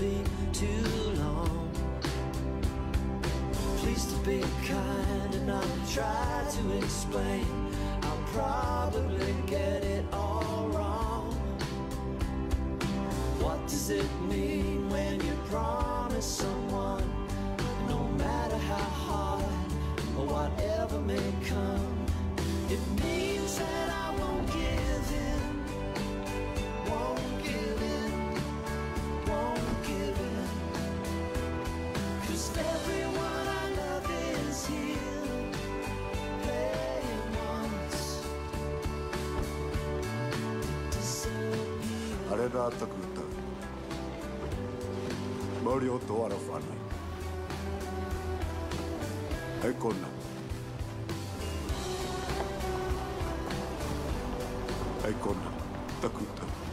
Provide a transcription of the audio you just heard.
be too long. Please to be kind and not try to explain. I'll probably get it all wrong. What does it mean when you promise someone, no matter how hard or whatever may come? It means that I won't give in, won't give in, won't give in. 'Cause everyone I love is here, playing once, disappear. Arena takuta, Mario to arafana. Ekona. Ekona takuta.